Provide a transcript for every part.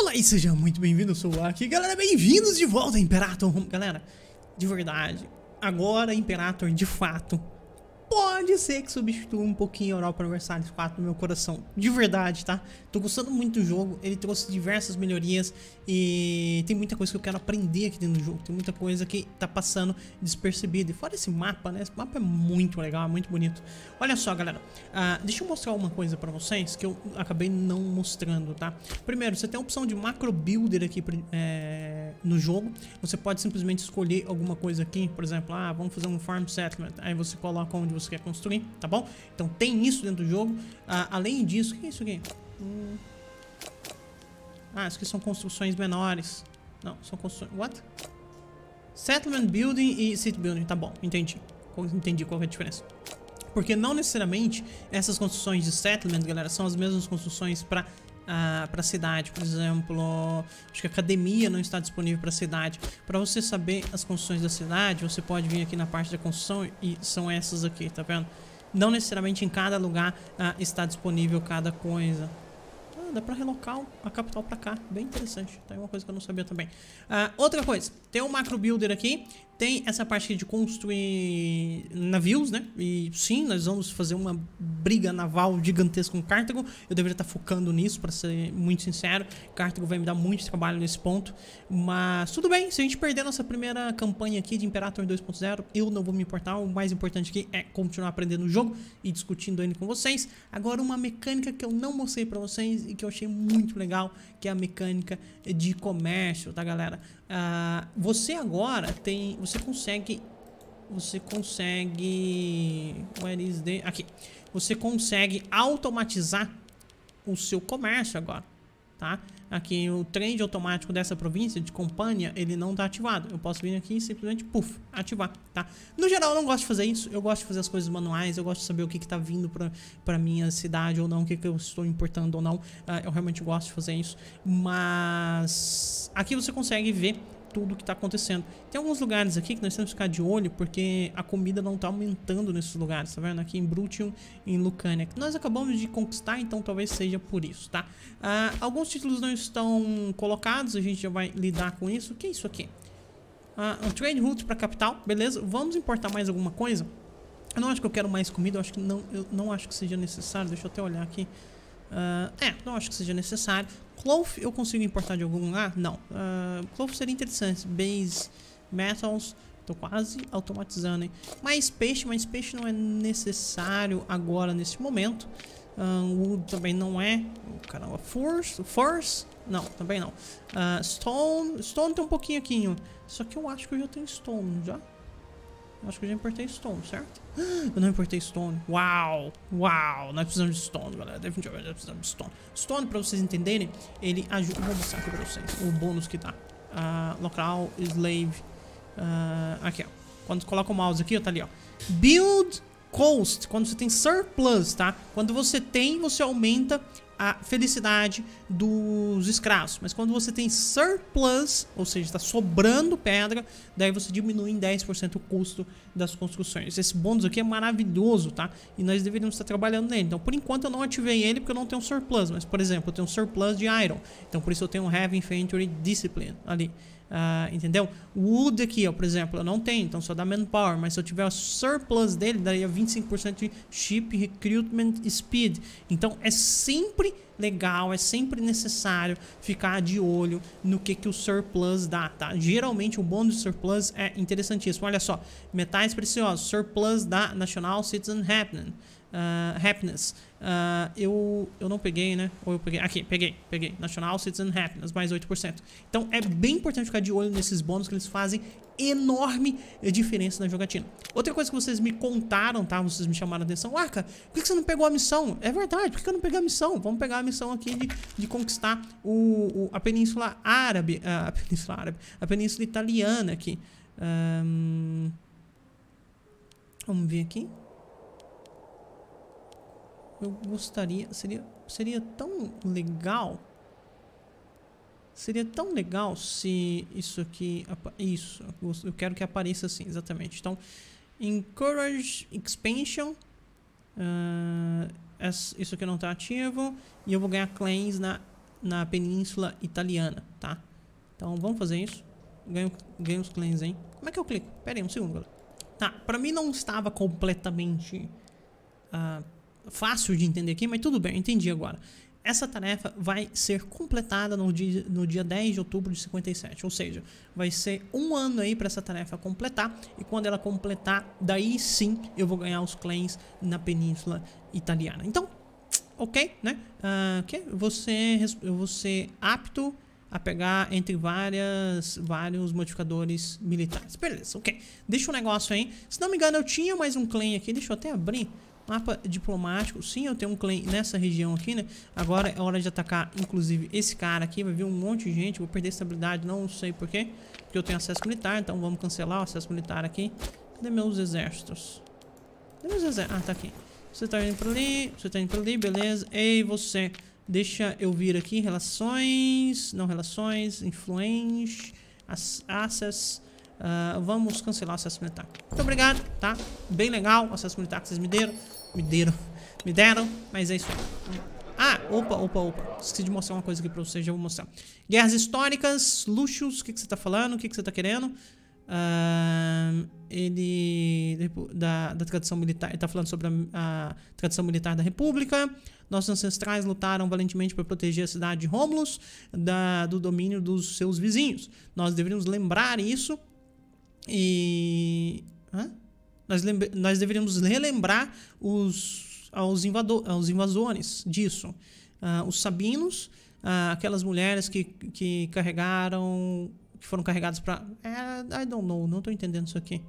Olá e seja muito bem-vindo, eu sou o Aki. Galera, bem-vindos de volta a Imperator. Galera, de verdade, agora Imperator de fato pode ser que substitua um pouquinho a Europa Universalis 4 no meu coração. De verdade, tá? Tô gostando muito do jogo, ele trouxe diversas melhorias e tem muita coisa que eu quero aprender aqui dentro do jogo. Tem muita coisa que tá passando despercebida. E fora esse mapa, né? Esse mapa é muito legal, é muito bonito. Olha só, galera, deixa eu mostrar uma coisa pra vocês que eu acabei não mostrando, tá? Primeiro, você tem a opção de macro builder aqui no jogo. Você pode simplesmente escolher alguma coisa aqui, por exemplo, vamos fazer um farm settlement. Aí você coloca onde você quer construir, tá bom? Então tem isso dentro do jogo. Além disso, o que é isso aqui? Isso aqui são construções menores. Não, são construções... What? Settlement building e city building, tá bom, entendi. Entendi qual é a diferença. Porque não necessariamente essas construções de settlement, galera, são as mesmas construções para cidade. Por exemplo, acho que a academia não está disponível para cidade. Para você saber as construções da cidade, você pode vir aqui na parte da construção e são essas aqui, tá vendo? Não necessariamente em cada lugar está disponível cada coisa. Dá pra relocar a capital pra cá, bem interessante. Tá aí uma coisa que eu não sabia também. Outra coisa, tem um macro builder aqui. Tem essa parte aqui de construir navios, né? E sim, nós vamos fazer uma briga naval gigantesca com Cartago. Eu deveria estar focando nisso, pra ser muito sincero. Cartago vai me dar muito trabalho nesse ponto. Mas tudo bem, se a gente perder nossa primeira campanha aqui de Imperator 2.0, eu não vou me importar. O mais importante aqui é continuar aprendendo o jogo e discutindo ele com vocês. Agora, uma mecânica que eu não mostrei pra vocês e que eu achei muito legal, que é a mecânica de comércio, tá, galera? Você agora tem... Você consegue... Where is the... Aqui. Você consegue automatizar o seu comércio agora, tá? Aqui o trade automático dessa província de Companhia, ele não tá ativado. Eu posso vir aqui e simplesmente, ativar, tá? No geral, eu não gosto de fazer isso. Eu gosto de fazer as coisas manuais. Eu gosto de saber o que tá vindo pra minha cidade ou não, o que eu estou importando ou não. Eu realmente gosto de fazer isso. Mas aqui você consegue ver tudo que tá acontecendo. Tem alguns lugares aqui que nós temos que ficar de olho, porque a comida não tá aumentando nesses lugares, tá vendo? Aqui em Brutium e em Lucania, que nós acabamos de conquistar, então talvez seja por isso, tá? Alguns títulos não estão colocados, a gente já vai lidar com isso. O que é isso aqui? Um trade route pra capital, beleza? Vamos importar mais alguma coisa? Eu não acho que eu quero mais comida, eu não acho que seja necessário, deixa eu até olhar aqui. Não acho que seja necessário. Cloth eu consigo importar de algum lugar? Não. Cloth seria interessante. Base metals. Tô quase automatizando, hein? Mais peixe não é necessário agora nesse momento. Wood também não é. Caramba, force? Não, também não. Stone tem um pouquinho aqui. Só que eu acho que eu já tenho stone, já? Eu acho que eu já importei stone, certo? Eu não importei stone. Uau! Nós precisamos de stone, galera. Definitivamente nós precisamos de stone. Stone, pra vocês entenderem, ele ajuda... Vou mostrar aqui pra vocês o bônus que dá. Local, slave. Aqui, ó. Quando você coloca o mouse aqui, ó, tá ali, ó. Build cost. Quando você tem surplus, tá? Quando você tem, você aumenta a felicidade dos escravos. Mas quando você tem surplus, ou seja, está sobrando pedra, daí você diminui em 10% o custo das construções. Esse bônus aqui é maravilhoso, tá? E nós deveríamos estar trabalhando nele. Então, por enquanto, eu não ativei ele porque eu não tenho surplus. Mas, por exemplo, eu tenho surplus de iron. Então, por isso eu tenho um Heavy Infantry Discipline ali. Entendeu? Wood aqui, ó, por exemplo, eu não tenho, então só dá manpower. Mas se eu tiver o surplus dele, daria 25% de ship recruitment speed. Então é sempre legal, é sempre necessário ficar de olho no que o surplus dá, tá? Geralmente o bônus de surplus é interessantíssimo. Olha só, metais preciosos, surplus da National Citizen Happiness. Eu não peguei, né? Ou eu peguei? Aqui, peguei. National Citizen Happiness, mais 8%. Então é bem importante ficar de olho nesses bônus, que eles fazem enorme diferença na jogatina. Outra coisa que vocês me contaram, tá? Vocês me chamaram a atenção. Cara, por que você não pegou a missão? É verdade, por que eu não peguei a missão? Vamos pegar a missão aqui de conquistar a Península Árabe. A Península Italiana aqui. Vamos ver aqui. Eu gostaria... Seria tão legal... Seria tão legal se isso aqui... Isso, eu quero que apareça assim, exatamente. Então, Encourage Expansion. Isso aqui não está ativo. E eu vou ganhar claims na na Península Italiana, tá? Então vamos fazer isso. Ganho os claims, hein? Como é que eu clico? Pera aí, um segundo, galera. Tá, pra mim não estava completamente fácil de entender aqui, mas tudo bem, eu entendi agora. Essa tarefa vai ser completada no dia 10 de outubro de 57, ou seja, vai ser um ano aí para essa tarefa completar, e quando ela completar, daí sim eu vou ganhar os claims na Península Italiana. Então, ok, né? Eu vou ser apto a pegar entre vários modificadores militares. Beleza, ok. Deixa um negócio aí. Se não me engano, eu tinha mais um claim aqui, deixa eu até abrir. Mapa diplomático, sim, eu tenho um claim nessa região aqui, né? Agora é hora de atacar, inclusive, esse cara aqui. Vai vir um monte de gente, vou perder estabilidade, não sei porquê. Porque eu tenho acesso militar, então vamos cancelar o acesso militar aqui. Cadê meus exércitos? Cadê meus exércitos? Ah, tá aqui. Você tá indo pra ali, você tá indo pra ali, beleza. Ei, você, deixa eu vir aqui, relações, não relações, influência, access... vamos cancelar o acesso militar. Muito obrigado, tá? Bem legal o acesso militar que vocês me deram, mas é isso aí. Ah, opa. Esqueci de mostrar uma coisa aqui pra vocês, já vou mostrar. Guerras históricas, luxos, o que você tá falando? O que você tá querendo? Da tradição militar, ele tá falando sobre a tradição militar da República. Nossos ancestrais lutaram valentemente para proteger a cidade de Romulus do domínio dos seus vizinhos. Nós deveríamos lembrar isso. E nós deveríamos relembrar os invasores disso. Os sabinos, aquelas mulheres que foram carregadas para... I don't know, não tô entendendo isso aqui.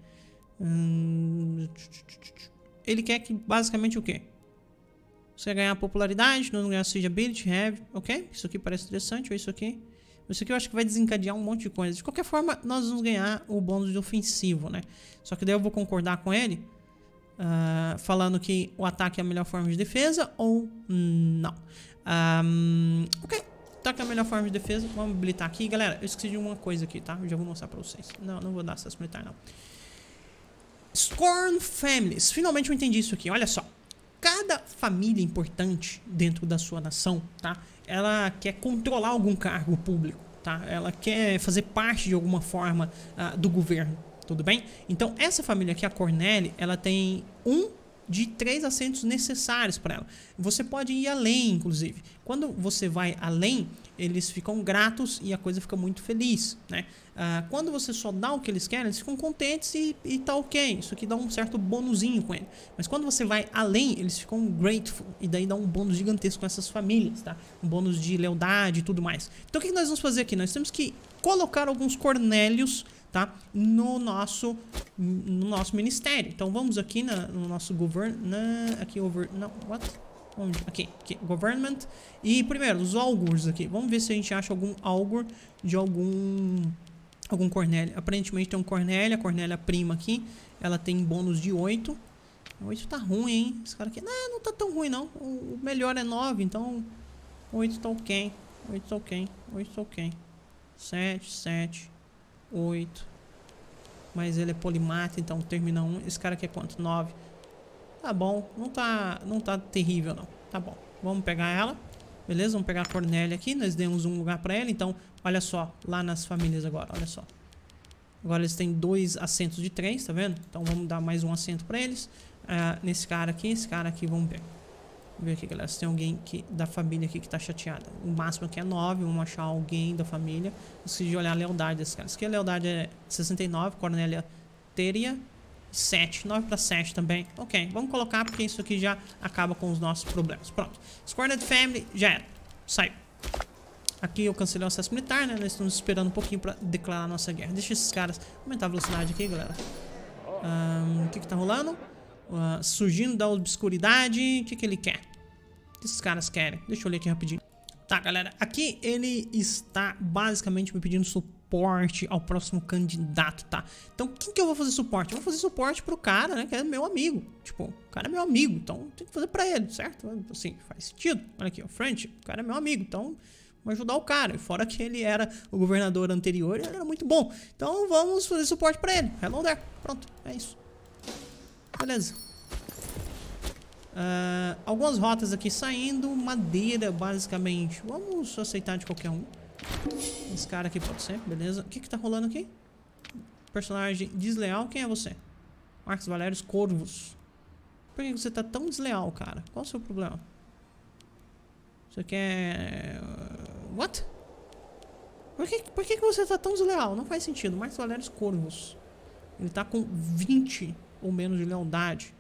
Ele quer que basicamente o quê? Você ganhar popularidade, não ganhar siege ability, heavy, ok? Isso aqui parece interessante, ou isso aqui? Isso aqui eu acho que vai desencadear um monte de coisa. De qualquer forma, nós vamos ganhar o bônus de ofensivo, né? Só que daí eu vou concordar com ele, falando que o ataque é a melhor forma de defesa ou não. Ok, ataque é a melhor forma de defesa. Vamos habilitar aqui. Galera, eu esqueci de uma coisa aqui, tá? Eu já vou mostrar pra vocês. Não vou dar acesso militar, não. Scorn Families. Finalmente eu entendi isso aqui. Olha só. Cada família importante dentro da sua nação, tá? Ela quer controlar algum cargo público, tá? Ela quer fazer parte de alguma forma do governo, tudo bem? Então, essa família aqui, a Corneli, ela tem um de 3 assentos necessários para ela. Você pode ir além, inclusive. Quando você vai além, eles ficam gratos e a coisa fica muito feliz, né? Quando você só dá o que eles querem, eles ficam contentes e tá ok. Isso aqui dá um certo bônusinho com ele. Mas quando você vai além, eles ficam grateful. E daí dá um bônus gigantesco com essas famílias, tá? Um bônus de lealdade e tudo mais. Então o que nós vamos fazer aqui? Nós temos que colocar alguns Cornélios, tá? No nosso ministério. Então vamos aqui no nosso aqui, government. E primeiro, os augurs aqui. Vamos ver se a gente acha algum augur de algum Cornélio. Aparentemente tem um Cornélia, a Cornélia prima aqui. Ela tem bônus de 8. 8 tá ruim, hein? Esse cara aqui, não tá tão ruim, não. O melhor é 9, então 8 tá ok. 8 tá ok. 8 tá ok. 7, 8. Mas ele é polimata, então termina 1. Esse cara aqui é quanto? 9. Tá bom, não tá terrível não. Tá bom, vamos pegar ela. Beleza, vamos pegar a Cornélia aqui. Nós demos um lugar pra ela, então olha só, lá nas famílias agora, olha só. Agora eles têm 2 assentos de 3, tá vendo? Então vamos dar mais um assento pra eles. Nesse cara aqui, esse cara aqui, vamos ver. Vamos ver aqui, galera, se tem alguém da família aqui que tá chateada. O máximo aqui é 9, vamos achar alguém da família. Preciso de olhar a lealdade desse cara. Isso aqui a lealdade é 69, Cornélia teria 7, 9 para 7 também. Ok, vamos colocar porque isso aqui já acaba com os nossos problemas. Pronto, Scorned Family já era, saiu. Aqui eu cancelei o acesso militar, né? Nós estamos esperando um pouquinho para declarar a nossa guerra. Deixa esses caras aumentar a velocidade aqui, galera. O que tá rolando? Surgindo da obscuridade. O que ele quer? O que esses caras querem? Deixa eu ler aqui rapidinho. Tá, galera, aqui ele está basicamente me pedindo suporte ao próximo candidato, tá? Então, quem que eu vou fazer suporte? Eu vou fazer suporte pro cara, né, que é meu amigo. Tipo, o cara é meu amigo, então tem que fazer pra ele, certo? Assim, faz sentido. Olha aqui, ó, friendship, o cara é meu amigo, então vamos ajudar o cara. E fora que ele era o governador anterior, ele era muito bom. Então, vamos fazer suporte pra ele. Hello there. Pronto, é isso. Beleza. Algumas rotas aqui saindo. Madeira, basicamente. Vamos aceitar de qualquer um. Esse cara aqui pode ser, beleza. O que que tá rolando aqui? Personagem desleal. Quem é você? Marcos Valérios Corvos. Por que você tá tão desleal, cara? Qual é o seu problema? Você quer... What? Por que você tá tão desleal? Não faz sentido. Marcos Valérios Corvos. Ele tá com 20 ou menos de lealdade.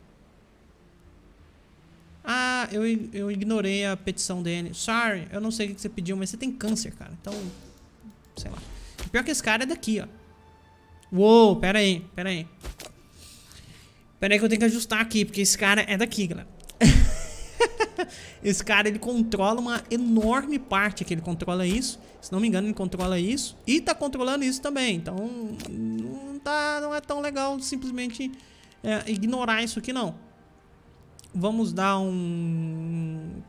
Ah, eu ignorei a petição dele. Sorry, eu não sei o que você pediu, mas você tem câncer, cara. Então, sei lá. O pior que esse cara é daqui, ó. Uou, pera aí. Pera aí que eu tenho que ajustar aqui, porque esse cara é daqui, galera. Esse cara, ele controla uma enorme parte aqui. Ele controla isso. Se não me engano, ele controla isso. E tá controlando isso também. Então, não é tão legal simplesmente ignorar isso aqui, não. Vamos dar um...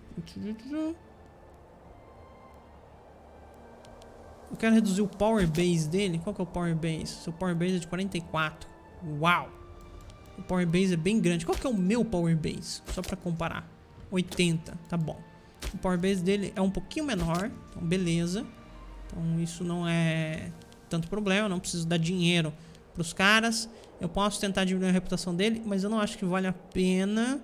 Eu quero reduzir o power base dele. Qual que é o power base? Seu power base é de 44. Uau! O power base é bem grande. Qual que é o meu power base? Só pra comparar. 80, tá bom. O power base dele é um pouquinho menor. Então, beleza. Então, isso não é tanto problema. Não preciso dar dinheiro pros caras. Eu posso tentar diminuir a reputação dele, mas eu não acho que vale a pena.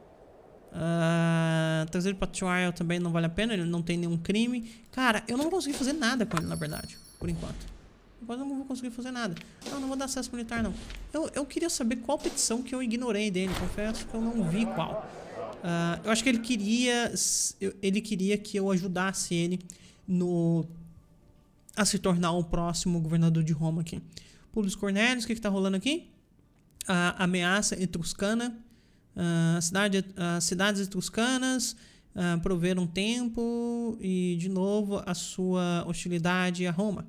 Trazer ele pra trial também não vale a pena. Ele não tem nenhum crime. Cara, eu não vou conseguir fazer nada com ele, na verdade. Por enquanto. Agora eu não vou conseguir fazer nada. Não vou dar acesso militar, não. Eu queria saber qual petição que eu ignorei dele. Confesso que eu não vi qual. Eu acho que ele queria que eu ajudasse ele a se tornar o próximo governador de Roma aqui. Publius Cornelius, o que tá rolando aqui? Ameaça etruscana. As cidades etruscanas proveram tempo e, de novo, a sua hostilidade a Roma.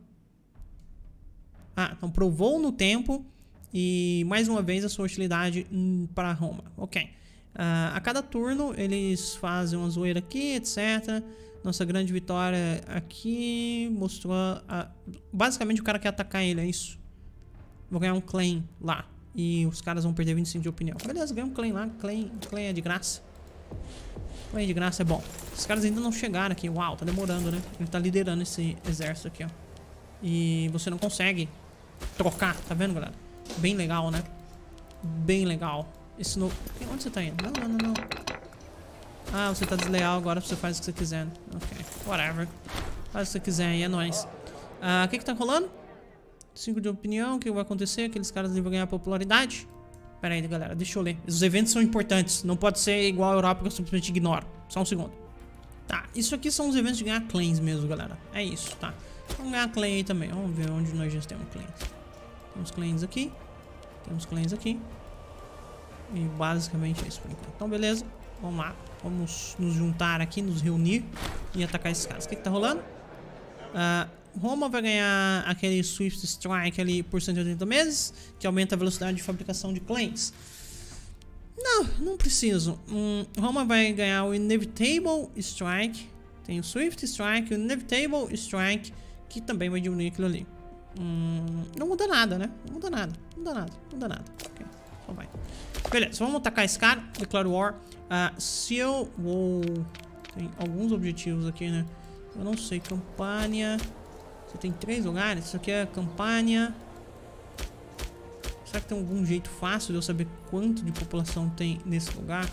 Então provou no tempo e, mais uma vez, a sua hostilidade para Roma. Ok. A cada turno, eles fazem uma zoeira aqui, etc. Nossa grande vitória aqui mostrou... basicamente, o cara quer atacar ele, é isso. Vou ganhar um claim lá. E os caras vão perder 25 de opinião. Beleza, ganha um claim lá. Claim é de graça. Claim de graça é bom. Os caras ainda não chegaram aqui. Uau, tá demorando, né? Ele tá liderando esse exército aqui, ó. E você não consegue trocar, tá vendo, galera? Bem legal, né? Bem legal. Esse novo... Onde você tá indo? Não. Você tá desleal, agora você faz o que você quiser. Ok, whatever. Faz o que você quiser aí, é nóis. O que tá rolando? 5 de opinião, o que vai acontecer? Aqueles caras ali vão ganhar popularidade? Pera aí, galera, deixa eu ler. Os eventos são importantes, não pode ser igual a Europa que eu simplesmente ignoro. Só um segundo. Tá, isso aqui são os eventos de ganhar claims mesmo, galera. É isso, tá. Vamos ganhar claim aí também. Vamos ver onde nós já temos claims. Temos claims aqui. Temos claims aqui. E basicamente é isso por enquanto. Então, beleza. Vamos lá. Vamos nos juntar aqui, nos reunir e atacar esses caras. O que tá rolando? Roma vai ganhar aquele Swift Strike ali por 180 meses, que aumenta a velocidade de fabricação de claims. Não preciso. Roma vai ganhar o Inevitable Strike. Tem o Swift Strike, o Inevitable Strike, que também vai diminuir aquilo ali. Não muda nada, né? Não muda nada. Ok, só vai. Beleza, vamos atacar esse cara. Declaro War. Se eu vou... Tem alguns objetivos aqui, né? Eu não sei, campanha... Você tem 3 lugares? Isso aqui é campanha. Será que tem algum jeito fácil de eu saber quanto de população tem nesse lugar?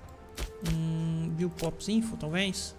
View Pops Info, talvez?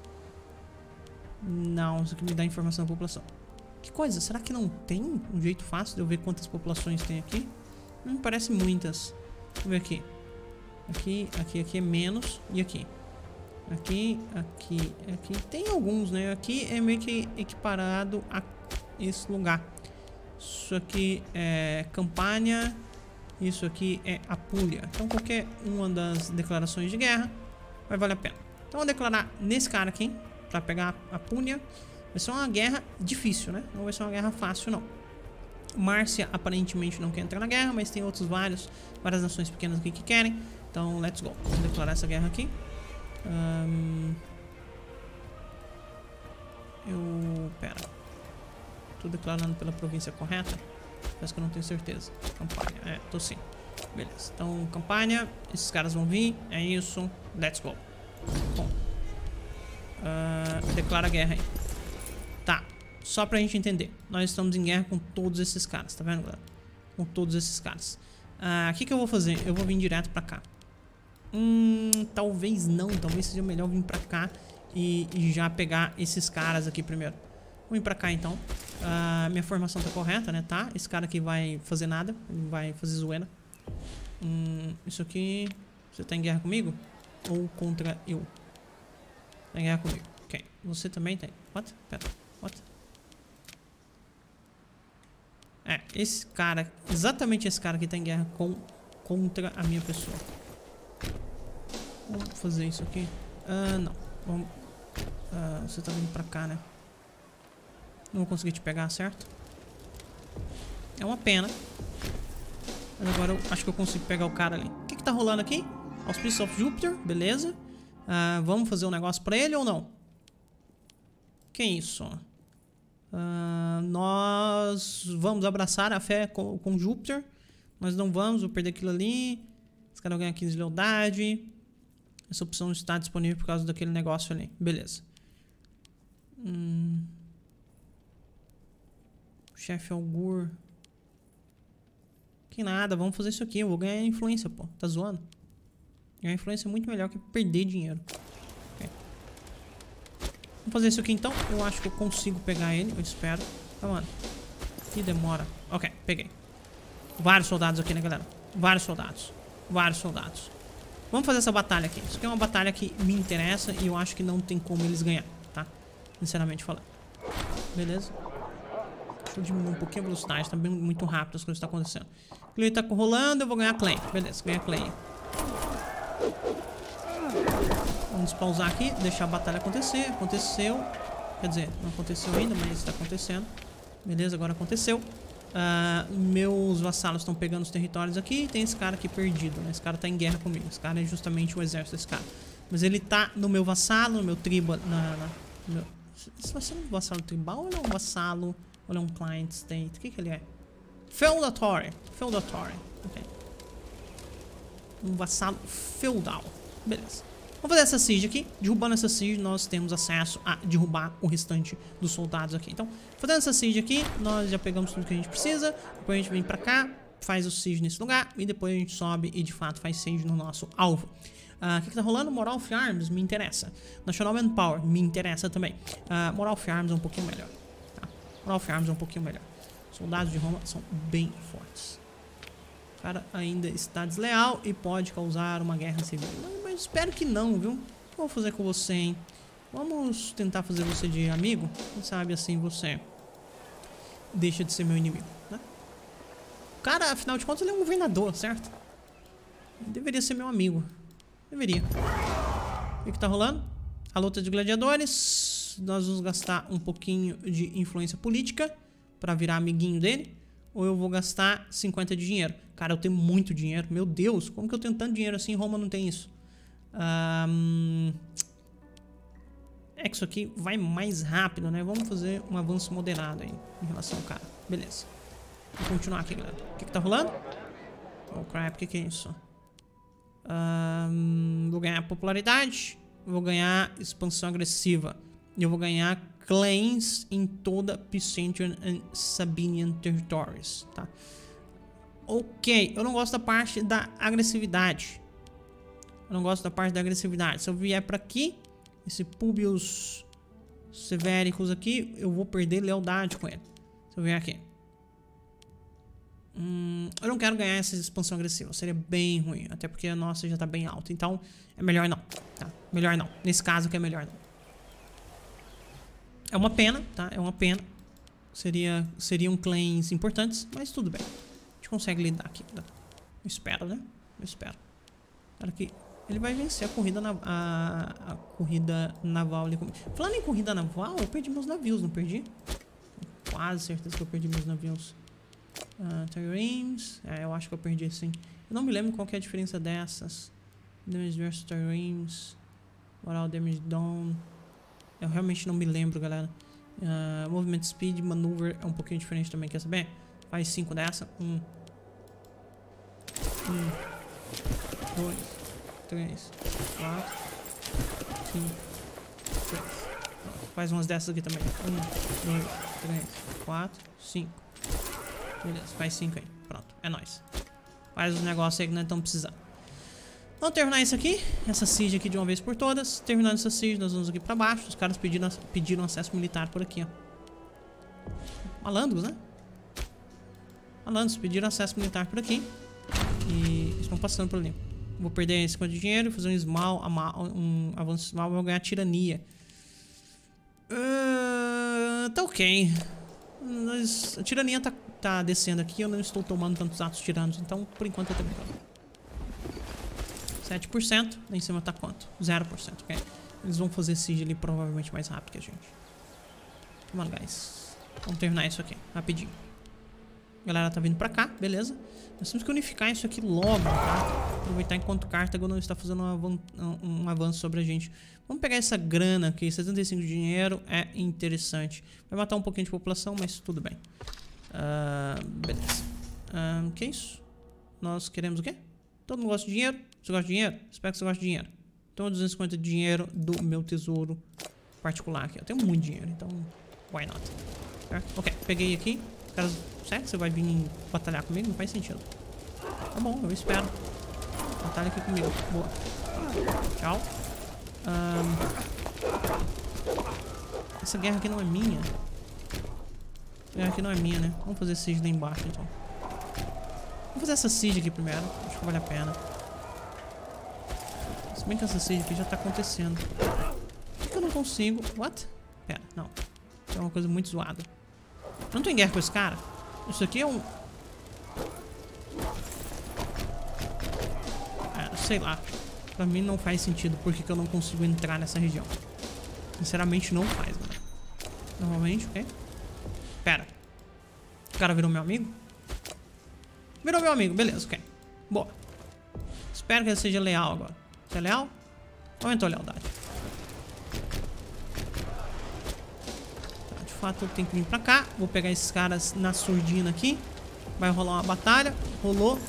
Não, isso aqui me dá informação da população. Que coisa, será que não tem um jeito fácil de eu ver quantas populações tem aqui? Parece muitas. Vamos ver aqui. Aqui é menos. E aqui? Aqui. Tem alguns, né? Aqui é meio que equiparado a esse lugar. Isso aqui é campanha. Isso aqui é Apulia. Então qualquer uma das declarações de guerra vai valer a pena. Então vou declarar nesse cara aqui pra pegar a Apulia. Vai ser uma guerra difícil, né? Não vai ser uma guerra fácil, não. Márcia aparentemente não quer entrar na guerra, mas tem várias nações pequenas aqui que querem. Então let's go. Vamos declarar essa guerra aqui. Pera. Tô declarando pela província correta? Parece que eu não tenho certeza. Campanha. Tô sim. Beleza. Então, campanha. Esses caras vão vir. É isso. Let's go. Bom. Declara guerra aí. Tá. Só pra gente entender. Nós estamos em guerra com todos esses caras. Tá vendo, galera? Com todos esses caras. O que eu vou fazer? Eu vou vir direto pra cá. Talvez não. Talvez seja melhor vir pra cá e já pegar esses caras aqui primeiro. Vou vir pra cá então. Minha formação tá correta, né? Tá. Esse cara aqui vai fazer nada. Ele vai fazer zoeira. Isso aqui... Você tá em guerra comigo? Ou contra eu? Tá em guerra comigo. Ok. Você também tá. What? Pera. What? Esse cara... Exatamente esse cara aqui tá em guerra contra a minha pessoa. Vamos fazer isso aqui. Não. Vamos... você tá vindo pra cá, né? Não vou conseguir te pegar, certo? É uma pena. Mas agora eu acho que eu consigo pegar o cara ali. O que tá rolando aqui? Auspício of Júpiter, beleza. Vamos fazer um negócio pra ele ou não? Que isso? Nós vamos abraçar a fé com Júpiter. Nós não vamos, vou perder aquilo ali. Esse cara ganha 15 de lealdade. Essa opção está disponível por causa daquele negócio ali. Beleza. Chefe Augur. Que nada, vamos fazer isso aqui. Eu vou ganhar influência, pô. Tá zoando? Ganhar influência é muito melhor que perder dinheiro. Okay. Vamos fazer isso aqui então. Eu acho que eu consigo pegar ele. Eu espero. Tá, mano. Que demora. Ok, peguei. Vários soldados aqui, né, galera? Vários soldados. Vários soldados. Vamos fazer essa batalha aqui. Isso aqui é uma batalha que me interessa e eu acho que não tem como eles ganhar, tá? Sinceramente falando. Beleza? Deixa eu diminuir um pouquinho a velocidade. Tá bem muito rápido as coisas que estão acontecendo. Ele tá rolando, eu vou ganhar claim. Beleza, ganhar claim. Vamos pausar aqui, deixar a batalha acontecer. Aconteceu. Quer dizer, não aconteceu ainda, mas está acontecendo. Beleza, agora aconteceu. Meus vassalos estão pegando os territórios aqui. Tem esse cara aqui perdido, né? Esse cara tá em guerra comigo. Esse cara é justamente o exército desse cara. Mas ele tá no meu vassalo, no meu tribal. Esse vai ser um vassalo tribal ou é um vassalo? Ou é um client state? O que ele é? Feudatory. Feudatory. Ok. Um vassalo feudal. Beleza. Vamos fazer essa siege aqui. Derrubando essa siege, nós temos acesso a derrubar o restante dos soldados aqui. Então, fazendo essa siege aqui, nós já pegamos tudo que a gente precisa. Depois a gente vem pra cá, faz o siege nesse lugar. E depois a gente sobe e, de fato, faz siege no nosso alvo. O que tá rolando? Moral of Arms me interessa. National Manpower me interessa também. Moral of Arms é um pouquinho melhor. Tá? Moral of Arms é um pouquinho melhor. Soldados de Roma são bem fortes. O cara ainda está desleal e pode causar uma guerra civil. Mas espero que não, viu? O que eu vou fazer com você, hein? Vamos tentar fazer você de amigo. Quem sabe assim você deixa de ser meu inimigo, né? O cara, afinal de contas, ele é um governador, certo? Ele deveria ser meu amigo. Deveria. O que tá rolando? A luta de gladiadores. Nós vamos gastar um pouquinho de influência política pra virar amiguinho dele. Ou eu vou gastar 50 de dinheiro. Cara, eu tenho muito dinheiro. Meu Deus, como que eu tenho tanto dinheiro assim? Roma não tem isso. É que isso aqui vai mais rápido, né? Vamos fazer um avanço moderado aí em relação ao cara. Beleza. Vou continuar aqui, galera. O que tá rolando? Oh, crap. O que é isso? Vou ganhar popularidade. Vou ganhar expansão agressiva. E eu vou ganhar claims em toda Picentian and Sabinian territories, tá? Ok, eu não gosto da parte da agressividade. Eu não gosto da parte da agressividade. Se eu vier pra aqui, esse Publius Severicus aqui, eu vou perder lealdade com ele. Se eu vier aqui. Eu não quero ganhar essa expansão agressiva. Seria bem ruim. Até porque a nossa já tá bem alta. Então, é melhor não. Tá? Melhor não. Nesse caso que é melhor não. É uma pena, tá? É uma pena. Seriam claims importantes, mas tudo bem. A gente consegue lidar aqui. Eu espero, né? Eu espero. Espero que ele vai vencer a corrida, a corrida naval ali. Falando em corrida naval, eu perdi meus navios, não perdi? Quase certeza que eu perdi meus navios. Triremes. Eu acho que eu perdi sim. Eu não me lembro qual que é a diferença dessas. Damage versus Triremes. Moral damage down. Eu realmente não me lembro, galera. Movement speed, maneuver é um pouquinho diferente também, quer saber? Faz 5 dessa. 1, 2, 3, 4, 5, 6. Faz umas dessas aqui também. 1, 2, 3, 4, 5. Beleza, faz 5 aí. Pronto, é nóis. Faz os negócios aí que nós estamos precisando. Vamos terminar isso aqui, essa siege aqui de uma vez por todas. Terminando essa siege, nós vamos aqui pra baixo. Os caras pediram acesso militar por aqui, ó. Malandros, né? Malandros, pediram acesso militar por aqui. E estão passando por ali. Vou perder esse quanto de dinheiro, fazer um avanço small, vou ganhar tirania. Tá ok. A tirania tá descendo aqui, eu não estou tomando tantos atos tiranos, então por enquanto eu tô brincando. 7%, lá em cima tá quanto? 0%, ok? Eles vão fazer siege ali provavelmente mais rápido que a gente. Come on, guys. Vamos terminar isso aqui, rapidinho. A galera tá vindo pra cá, beleza. Nós temos que unificar isso aqui logo, tá? Aproveitar enquanto Cartago não está fazendo um avanço sobre a gente. Vamos pegar essa grana aqui, 75 de dinheiro, é interessante. Vai matar um pouquinho de população, mas tudo bem. Beleza. Que é isso? Nós queremos o quê? Todo mundo gosta de dinheiro? Você gosta de dinheiro? Espero que você goste de dinheiro. Então 250 de dinheiro do meu tesouro particular aqui. Eu tenho muito dinheiro, então why not? Ok, peguei aqui. Cara, sério que você vai vir batalhar comigo? Não faz sentido. Tá bom, eu espero. Batalha aqui comigo. Boa. Tchau. Essa guerra aqui não é minha. Essa guerra aqui não é minha, né? Vamos fazer siege lá embaixo, então. Vamos fazer essa siege aqui primeiro. Acho que vale a pena. Se bem que essa siege aqui já tá acontecendo. Por que eu não consigo? What? Pera, não. É uma coisa muito zoada. Eu não tô em guerra com esse cara. Isso aqui é um... sei lá. Pra mim não faz sentido porque que eu não consigo entrar nessa região. Sinceramente não faz, mano. Normalmente, ok? Pera. O cara virou meu amigo? Virou meu amigo, beleza, ok. Boa. Espero que ele seja leal agora. Você é leal? Aumentou a lealdade. De fato eu tenho que vir pra cá. Vou pegar esses caras na surdina aqui. Vai rolar uma batalha. Rolou.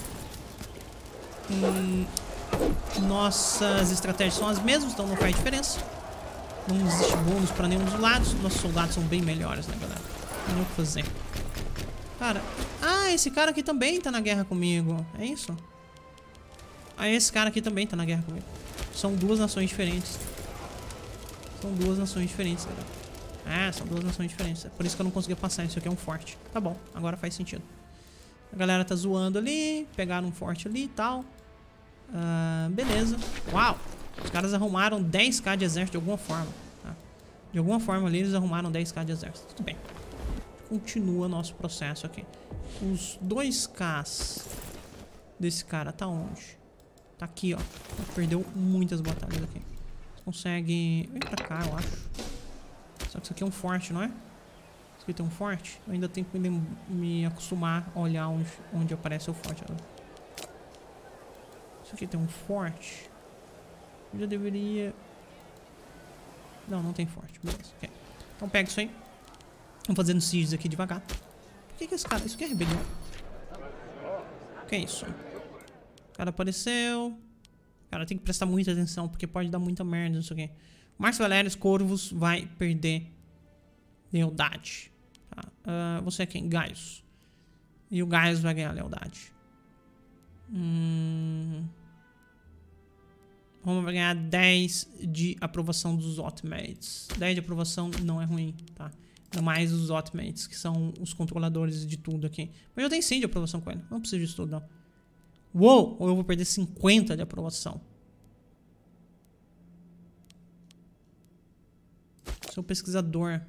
Nossas estratégias são as mesmas, então não faz diferença. Não existe bônus pra nenhum dos lados. Nossos soldados são bem melhores, né, galera? Não tem o que fazer. Cara, esse cara aqui também tá na guerra comigo. É isso? Esse cara aqui também tá na guerra comigo. São duas nações diferentes. São duas nações diferentes, galera. São duas nações diferentes. É por isso que eu não consegui passar. Isso aqui é um forte. Tá bom, agora faz sentido. A galera tá zoando ali. Pegaram um forte ali e tal. Beleza. Uau! Os caras arrumaram 10k de exército de alguma forma, tá? De alguma forma ali eles arrumaram 10k de exército. Tudo bem. Continua nosso processo aqui. Os 2k desse cara tá onde? Tá aqui, ó. Perdeu muitas batalhas aqui. Você consegue... Vem pra cá, eu acho. Só que isso aqui é um forte, não é? Isso aqui tem um forte. Eu ainda tenho que me acostumar a olhar onde aparece o forte. Isso aqui tem um forte. Eu já deveria... Não tem forte. Beleza. Okay. Então pega isso aí. Vamos fazendo sieges aqui devagar. Por que esse cara... Isso aqui é rebelião. O que é isso? O cara apareceu. Cara, tem que prestar muita atenção, porque pode dar muita merda isso aqui. Márcio Valérios Corvos vai perder lealdade. Tá? Você é quem? Gaius. E o Gaius vai ganhar lealdade. Vamos ganhar 10 de aprovação dos Ottomates. 10 de aprovação não é ruim, tá? Ainda mais os Ottomates, que são os controladores de tudo aqui. Mas eu tenho 100 de aprovação com ele. Não preciso disso tudo, não. Uou! Ou eu vou perder 50 de aprovação. Sou pesquisador.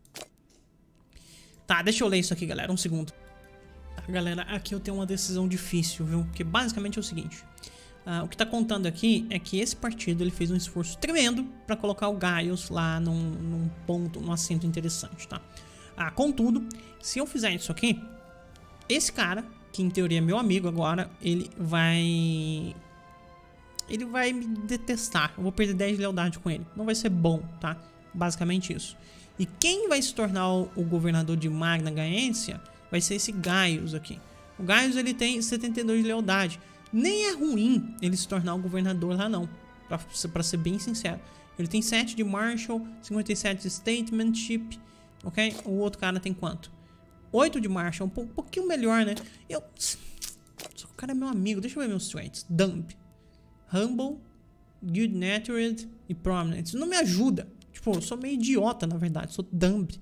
Tá, deixa eu ler isso aqui, galera. Um segundo. Tá, galera, aqui eu tenho uma decisão difícil, viu? Porque basicamente é o seguinte. O que tá contando aqui é que esse partido ele fez um esforço tremendo para colocar o Gaius lá num ponto, num assento interessante, tá? Contudo, se eu fizer isso aqui, esse cara, que em teoria é meu amigo agora, ele vai me detestar. Eu vou perder 10 de lealdade com ele. Não vai ser bom, tá? Basicamente isso. E quem vai se tornar o governador de Magna Gaência vai ser esse Gaius aqui. O Gaius ele tem 72 de lealdade. Nem é ruim ele se tornar o governador lá, não. Pra ser bem sincero. Ele tem 7 de Marshall, 57 de Statesmanship, ok? O outro cara tem quanto? 8 de Marshall, um pouquinho melhor, né? Só que o cara é meu amigo. Deixa eu ver meus traits. Dumb, Humble, Good-natured e Prominent. Isso não me ajuda. Tipo, eu sou meio idiota, na verdade. Sou dumb.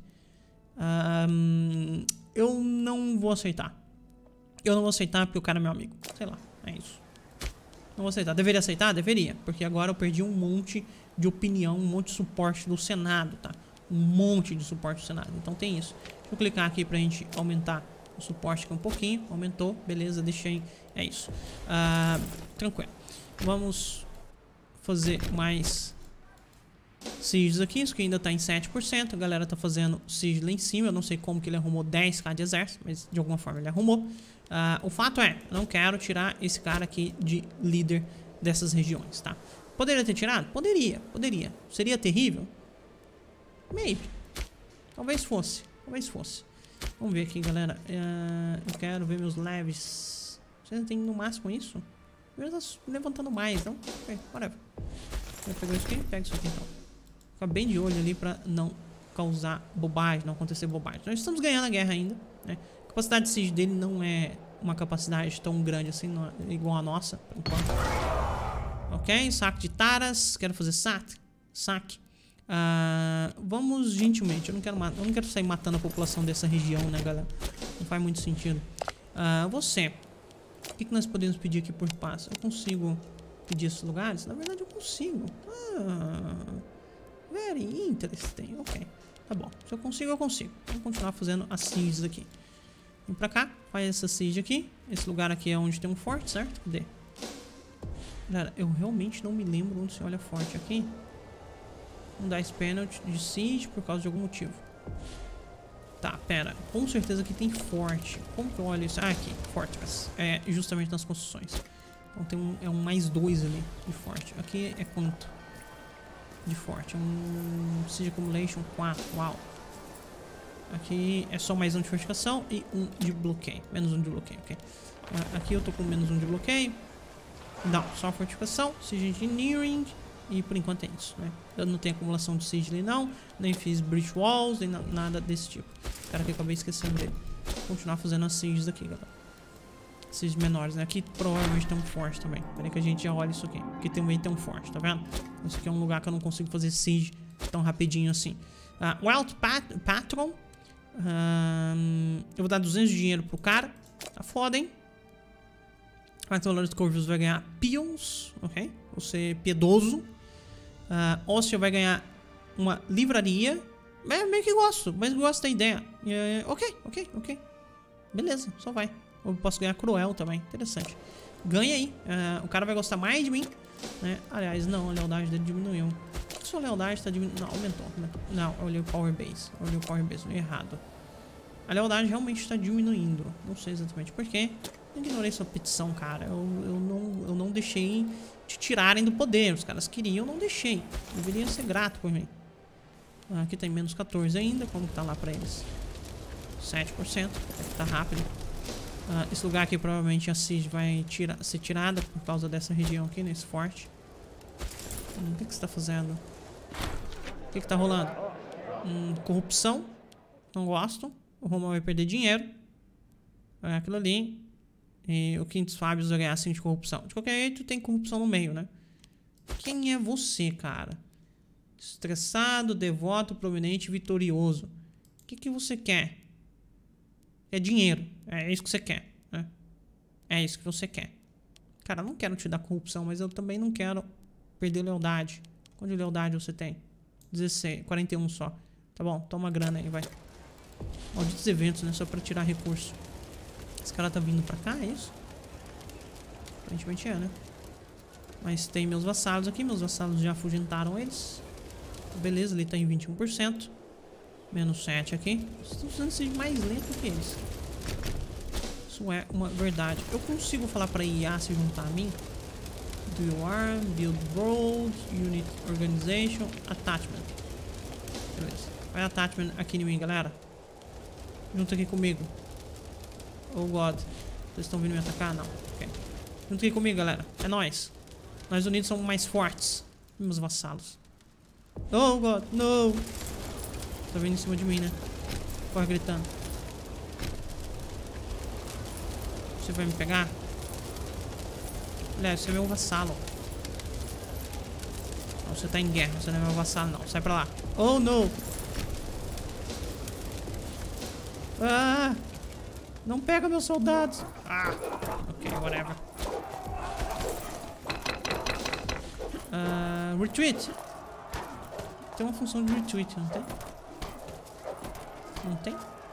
Eu não vou aceitar. Eu não vou aceitar porque o cara é meu amigo. Sei lá, é isso. Não vou aceitar. Deveria aceitar? Deveria. Porque agora eu perdi um monte de opinião, um monte de suporte do Senado, tá? Um monte de suporte do Senado. Então tem isso. Deixa eu clicar aqui pra gente aumentar o suporte aqui um pouquinho. Aumentou. Beleza, deixei. É isso. Tranquilo. Vamos fazer mais sieges aqui. Isso aqui ainda tá em 7%. A galera tá fazendo siege lá em cima. Eu não sei como que ele arrumou 10k de exército, mas de alguma forma ele arrumou. O fato é, eu não quero tirar esse cara aqui de líder dessas regiões, tá? Poderia ter tirado? Poderia. Seria terrível? Maybe. Talvez fosse. Vamos ver aqui, galera. Eu quero ver meus leves. Vocês têm no máximo isso? Eu tá levantando mais, então. Ok, whatever. Eu pego isso aqui, pega isso aqui então. Fica bem de olho ali pra não causar bobagem, não acontecer bobagem. Nós estamos ganhando a guerra ainda, né? A capacidade de siege dele não é uma capacidade tão grande assim, não é igual a nossa, por enquanto. Ok, saque de taras. Quero fazer saque. Vamos gentilmente. Eu não quero sair matando a população dessa região, né, galera? Não faz muito sentido. Você. O que nós podemos pedir aqui por paz? Eu consigo pedir esses lugares? Na verdade, eu consigo. Very interesting. Ok. Tá bom. Se eu consigo, eu consigo. Vou continuar fazendo as sieges aqui. Vem pra cá. Faz essa siege aqui. Esse lugar aqui é onde tem um forte, certo? Cadê? Galera, eu realmente não me lembro onde se olha forte aqui. Não dá esse penalty de siege por causa de algum motivo. Tá, pera. Com certeza aqui tem forte. Como que eu olho isso? Aqui, fortress. É justamente nas construções. Então tem é um +2 ali de forte. Aqui é quanto de forte? Siege accumulation 4. Uau. Aqui é só mais um de fortificação e um de bloqueio. Menos um de bloqueio, ok. Aqui eu tô com menos um de bloqueio. Não, só fortificação, siege engineering. E por enquanto é isso, né? Eu não tenho acumulação de siege ali não. Nem fiz breach walls, nem nada desse tipo. Cara, que eu acabei esquecendo dele. Vou continuar fazendo as sieges aqui, galera. Sieges menores, né? Aqui provavelmente tem um forte também. Peraí que a gente já olha isso aqui. Aqui também tem um forte, tá vendo? Isso aqui é um lugar que eu não consigo fazer siege tão rapidinho assim. Wealth Patron. Eu vou dar 200 de dinheiro pro cara. Tá foda, hein? Valores de Corvus vai ganhar peons, ok? Você piedoso. Ostia vai ganhar uma livraria. Meio que gosto, mas gosto da ideia. Ok. Beleza, só vai. Eu posso ganhar Cruel também, interessante. Ganha aí. O cara vai gostar mais de mim, né? Aliás, não, a lealdade dele diminuiu. Sua lealdade tá diminuindo. Não, aumentou. Não, eu olhei o Power Base. Errado. A lealdade realmente está diminuindo. Não sei exatamente por quê. Eu ignorei sua petição, cara. Eu não deixei te tirarem do poder. Os caras queriam, eu não deixei. Deveria ser grato por mim. Aqui tem menos 14 ainda. Como que tá lá pra eles? 7%. Tá rápido. Esse lugar aqui provavelmente a siege vai ser tirada por causa dessa região aqui, nesse forte. O que você tá fazendo? O que tá rolando? Corrupção. Não gosto. O Roma vai perder dinheiro. Aquilo ali. E o Quintus Fábios vai ganhar 5 de corrupção. De qualquer jeito, tem corrupção no meio, né? Quem é você, cara? Estressado, devoto, prominente, vitorioso. O que você quer? É dinheiro. É isso que você quer, né? É isso que você quer. Cara, eu não quero te dar corrupção, mas eu também não quero perder lealdade. Quanto de lealdade você tem? 16, 41 só. Tá bom, toma a grana aí, vai. Malditos eventos, né? Só pra tirar recurso. Esse cara tá vindo pra cá, é isso? Aparentemente é, né? Mas tem meus vassalos aqui. Meus vassalos já afugentaram eles. Beleza, ele tá em 21%. Menos 7 aqui. Estou usando esse mais lento que eles. Isso é uma verdade. Eu consigo falar pra IA se juntar a mim? Do you arm, build road, unit organization, attachment. Beleza. Vai attachment aqui em mim, galera. Junta aqui comigo. Oh God. Vocês estão vindo me atacar? Não. Ok. Junto aqui comigo, galera. É nóis. Nós unidos somos mais fortes. Meus vassalos. Oh, God. No. Tá vindo em cima de mim, né? Corre gritando. Você vai me pegar? Olha, você é meu vassalo. Não, você tá em guerra. Você não é meu vassalo, não. Sai pra lá. Oh, no. Ah! Não pega meus soldados. Ah! Ok, whatever. Retreat. Tem uma função de retreat, não tem? Não tem?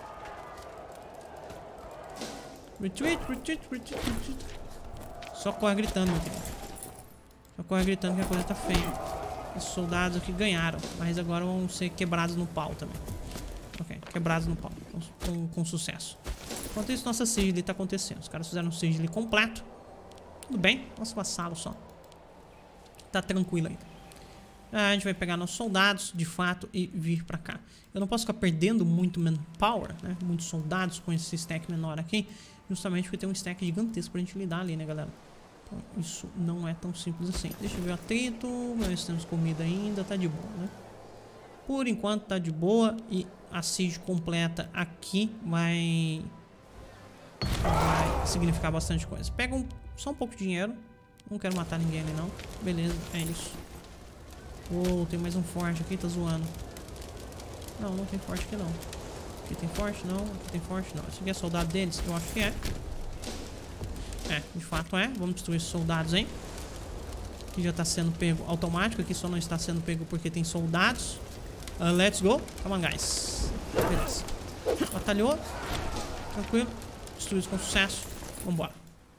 Retreat, retreat, retreat, retreat. Só corre gritando, meu querido. Só corre gritando que a coisa tá feia. Esses soldados aqui ganharam, mas agora vão ser quebrados no pau também. Ok, quebrados no pau. Com sucesso. Enquanto isso, nossa sigil tá acontecendo. Os caras fizeram um sigil completo. Tudo bem, nosso vassalo só. Tá tranquilo ainda. A gente vai pegar nossos soldados, de fato, e vir pra cá. Eu não posso ficar perdendo muito manpower, né? Muitos soldados com esse stack menor aqui. Justamente porque tem um stack gigantesco pra gente lidar ali, né, galera? Então, isso não é tão simples assim. Deixa eu ver o atrito. Nós temos comida ainda, tá de boa, né? Por enquanto tá de boa. E a siege completa aqui vai significar bastante coisa. Pega só um pouco de dinheiro. Não quero matar ninguém ali, não. Beleza, é isso. Oh, tem mais um forte aqui, tá zoando. Não, não tem forte aqui não. Aqui tem forte não, aqui tem forte não. Esse aqui é soldado deles? Eu acho que é. É, de fato é. Vamos destruir esses soldados aí. Aqui já tá sendo pego automático. Aqui só não está sendo pego porque tem soldados. Let's go. Come on, guys. Beleza. Batalhou. Tranquilo. Destruídos com sucesso. Vambora.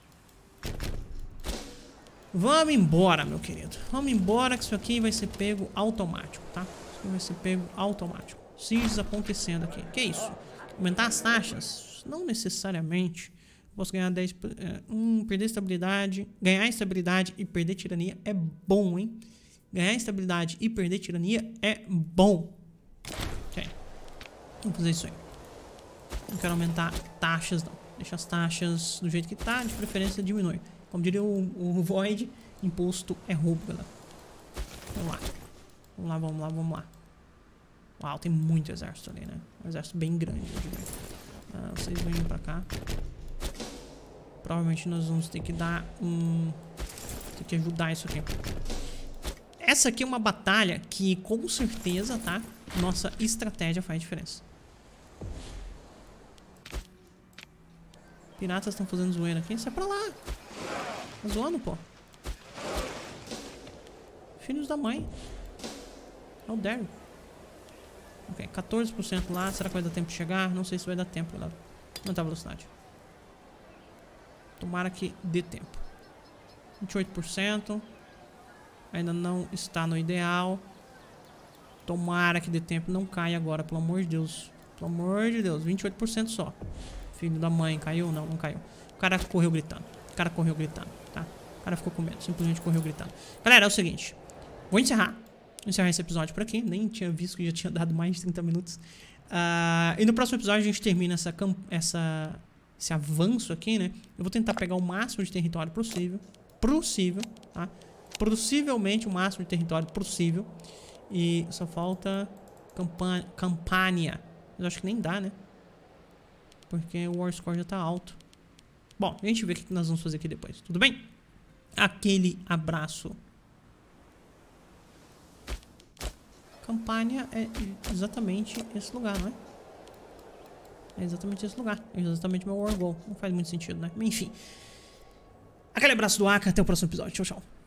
Vamos embora, meu querido. Vamos embora que isso aqui vai ser pego automático, tá? Isso aqui vai ser pego automático. Sieges acontecendo aqui. Que isso? Aumentar as taxas? Não necessariamente. Posso ganhar 10... perder estabilidade. Ganhar estabilidade e perder tirania é bom, hein? Ganhar estabilidade e perder tirania é bom. Ok. Vamos fazer isso aí. Não quero aumentar taxas, não. Deixa as taxas do jeito que tá. De preferência, diminui. Como diria o Void, imposto é roubo, galera. Vamos lá. Vamos lá, vamos lá, vamos lá. Uau, tem muito exército ali, né? Um exército bem grande. Vocês vêm pra cá. Provavelmente nós vamos ter que dar ter que ajudar isso aqui. Essa aqui é uma batalha que, com certeza, tá? Nossa estratégia faz diferença. Piratas estão fazendo zoeira aqui. Sai pra lá. Tá zoando, pô. Filhos da mãe. How dare you. Ok, 14% lá. Será que vai dar tempo de chegar? Não sei se vai dar tempo, galera. Aumentar a velocidade. Tomara que dê tempo. 28%. Ainda não está no ideal. Tomara que dê tempo. Não caia agora, pelo amor de Deus. Pelo amor de Deus. 28% só. Filho da mãe. Caiu? Não, não caiu. O cara correu gritando. O cara correu gritando, tá? O cara ficou com medo. Simplesmente correu gritando. Galera, é o seguinte. Vou encerrar esse episódio por aqui. Nem tinha visto que já tinha dado mais de 30 minutos. E no próximo episódio a gente termina esse avanço aqui, né? Eu vou tentar pegar o máximo de território possível. Tá? Possivelmente o máximo de território possível. E só falta Campania. Mas eu acho que nem dá, né? Porque o War Score já tá alto. Bom, a gente vê o que nós vamos fazer aqui depois. Tudo bem? Aquele abraço. Campania é exatamente esse lugar, não é? É exatamente esse lugar. É exatamente o meu War Goal. Não faz muito sentido, né? Enfim. Aquele abraço do Aka. Até o próximo episódio. Tchau, tchau.